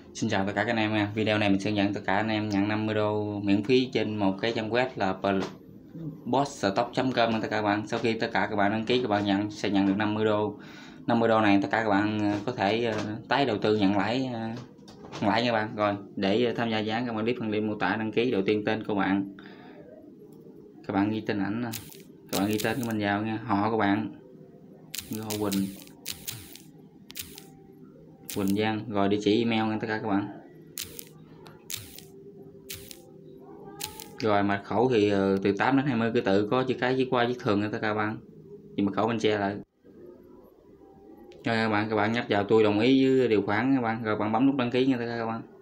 Xin chào tất cả các anh em nha. Video này mình sẽ nhận tất cả anh em nhận 50 đô miễn phí trên một cái trang web là bossstock.com tất cả các bạn. Sau khi tất cả các bạn đăng ký, các bạn sẽ nhận được 50 đô. 50 đô này tất cả các bạn có thể tái đầu tư nhận lãi các bạn. Rồi để tham gia dự án, các bạn click phần link mô tả đăng ký. Đầu tiên tên của bạn, các bạn ghi tên ảnh, các bạn ghi tên của mình vào nha. Họ của bạn như Hồ Quỳnh Giang, rồi địa chỉ email nha tất cả các bạn. Rồi mật khẩu thì từ 8 đến 20 ký tự, có chữ cái, chữ qua, chữ thường nha tất cả các bạn. Thì mật khẩu mình che lại. Rồi các bạn nhấp vào tôi đồng ý với điều khoản các bạn, rồi bạn bấm nút đăng ký nha tất cả các bạn.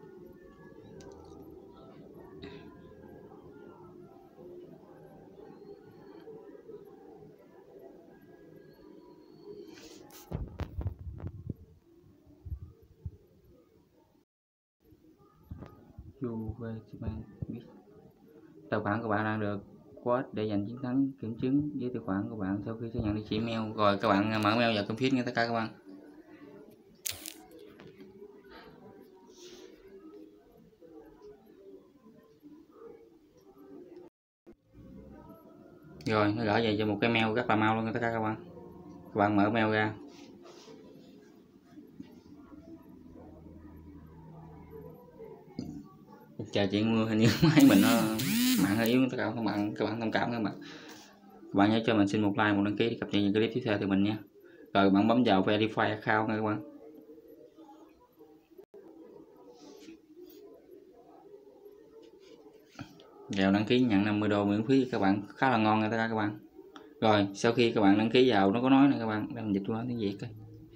Tài khoản của bạn đang được code để giành chiến thắng, kiểm chứng với tài khoản của bạn sau khi xác nhận địa chỉ email. Rồi các bạn mở mail vào config nha tất cả các bạn. Rồi nó gửi về cho một cái mail rất là mau luôn tất cả các bạn. Các bạn mở mail ra, chờ chuyện mưa, hình như máy mình nó mạng hơi yếu tất cả các bạn thông cảm các bạn. Các bạn nhớ cho mình xin một like, một đăng ký để cập nhật những clip tiếp theo từ mình nha. Rồi bạn bấm vào verify account nha các bạn. Vào đăng ký nhận 50 đô miễn phí các bạn, khá là ngon nha tất cả các bạn. Rồi sau khi các bạn đăng ký vào, nó có nói nè các bạn, để mình dịch qua tiếng Việt coi.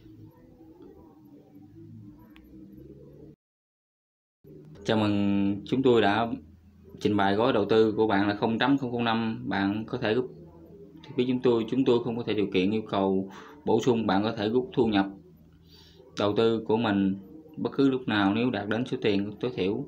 Chào mừng, chúng tôi đã trình bày gói đầu tư của bạn là 0.005. Bạn có thể rút với chúng tôi không có thể điều kiện yêu cầu bổ sung. Bạn có thể rút thu nhập đầu tư của mình bất cứ lúc nào nếu đạt đến số tiền tối thiểu.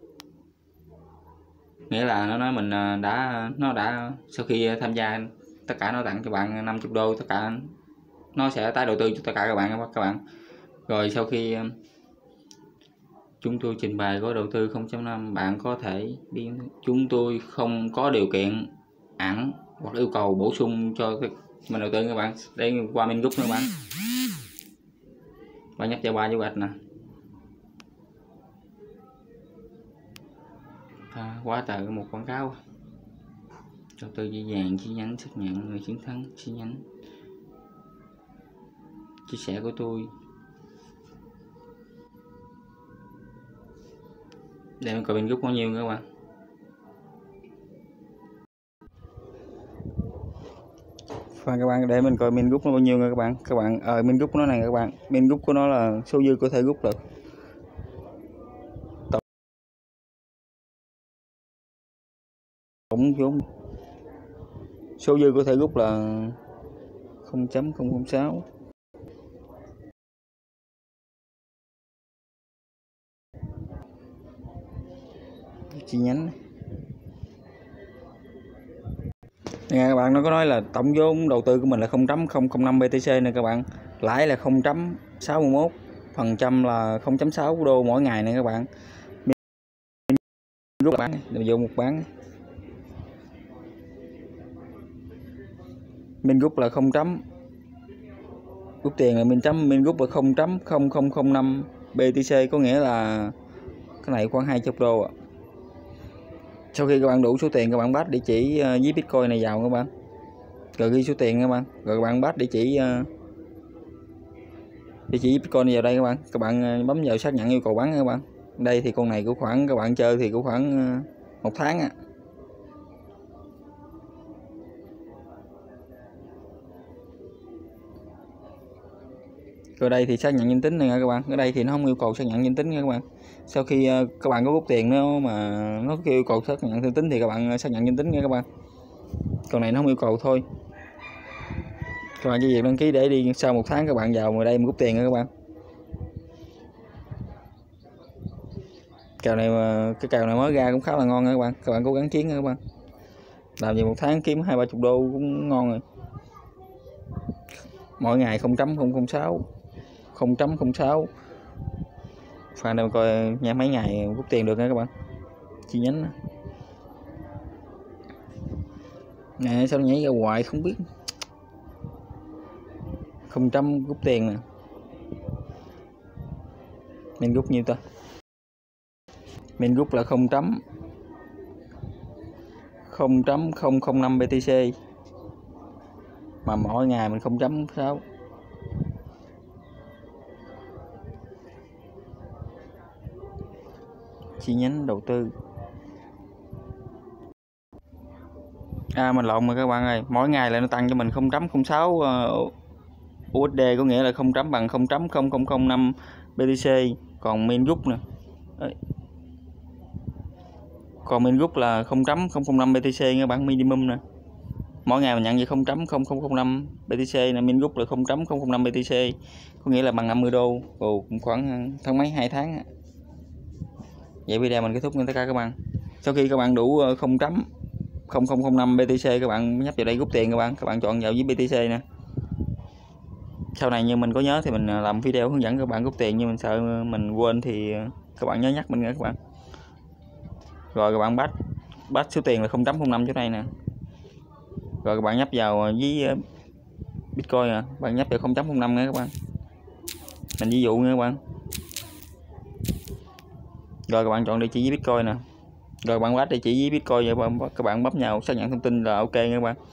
Nghĩa là nó nói mình đã sau khi tham gia tất cả nó tặng cho bạn 50 đô, tất cả nó sẽ tái đầu tư cho tất cả các bạn. Rồi sau khi chúng tôi trình bày gói đầu tư 0.5, bạn có thể biến chúng tôi không có điều kiện ẵn hoặc yêu cầu bổ sung cho mình đầu tư các bạn. Đây qua min group nữa các bạn nhấp vào 3 dấu gạch nè. Quá trời một quảng cáo. Đầu tư dễ dàng, chi nhánh xác nhận người chiến thắng, chi nhánh chia sẻ của tôi. Để mình coi bên group bao nhiêu các bạn. Và các bạn để mình coi min group nó bao nhiêu nha các bạn. Các bạn min group của nó này các bạn. Min group của nó là số dư có thể rút được. Tổng vốn số dư có thể rút là 0.006. Chi nhánh nha các bạn, nó có nói là tổng vốn đầu tư của mình là 0.005 BTC nè các bạn, lãi là 0.61%, là 0.6 đô mỗi ngày nè các bạn. Rút bán mình vô một bán, min rút là 0. Rút tiền là min rút là 0.0005 BTC, có nghĩa là cái này khoảng 20 đô ạ. Sau khi các bạn đủ số tiền, các bạn pass địa chỉ với Bitcoin này vào các bạn, rồi ghi số tiền các bạn, rồi các bạn pass địa chỉ Bitcoin này vào đây các bạn bấm vào xác nhận yêu cầu bán các bạn. Đây thì con này của khoảng các bạn chơi thì của khoảng 1 tháng á. Rồi đây thì xác nhận danh tính này nha các bạn. Ở đây thì nó không yêu cầu xác nhận danh tính nha các bạn. Sau khi các bạn có rút tiền nó mà nó kêu yêu cầu xác nhận danh tính thì các bạn xác nhận danh tính nha các bạn. Còn này nó không yêu cầu thôi. Các bạn chỉ việc đăng ký để đi sau 1 tháng các bạn vào ngoài đây mà rút tiền nha các bạn. Kèo này cái kèo này mới ra cũng khá là ngon nha các bạn. Các bạn cố gắng chiến nha các bạn. Làm gì 1 tháng kiếm 20-30 đô cũng ngon rồi. Mỗi ngày 0.006 Phan đây coi nha, mấy ngày rút tiền được nha các bạn. Chi nhánh nè, sao nó nhảy ra hoài không biết. 0 rút tiền nè. Mình rút nhiêu ta? Mình rút là 0.005 BTC, mà mỗi ngày mình 0.6. Chi nhánh đầu tư. Mình lộn rồi các bạn ơi, mỗi ngày là nó tăng cho mình 0.06 USD, có nghĩa là 0 bằng 0.0005 BTC. Còn min rút nè, còn min rút là 0.005 BTC các bạn, minimum nè. Mỗi ngày mình nhận về 0.0005 BTC là min rút là 0.005 BTC, có nghĩa là bằng 50 đô. Cũng khoảng tháng mấy, 2 tháng. Vậy video mình kết thúc nha tất cả các bạn. Sau khi các bạn đủ 0.0005 BTC, các bạn nhấp vào đây rút tiền các bạn chọn vào với BTC nè. Sau này như mình có nhớ thì mình làm video hướng dẫn các bạn rút tiền, nhưng mình sợ mình quên thì các bạn nhớ nhắc mình nha các bạn. Rồi các bạn bắt số tiền là 0.05 chỗ này nè. Rồi các bạn nhấp vào với Bitcoin nè, bạn nhấp vào 0.05 nha các bạn. Mình ví dụ nha các bạn. Rồi các bạn chọn địa chỉ với Bitcoin nè. Rồi bạn bắt địa chỉ với Bitcoin, vậy các bạn bấm vào xác nhận thông tin là ok nha các bạn.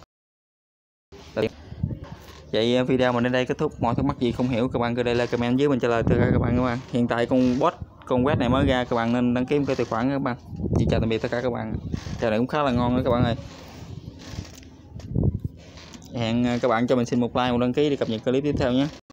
Vậy video mình đến đây kết thúc. Mọi thắc mắc gì không hiểu các bạn cứ để lại comment dưới mình trả lời tất cả các bạn. Hiện tại con quét này mới ra, các bạn nên đăng ký một cái tài khoản các bạn. Xin chào tạm biệt tất cả các bạn. Trò này cũng khá là ngon đó các bạn ơi. Hẹn các bạn cho mình xin một like, một đăng ký để cập nhật clip tiếp theo nhé.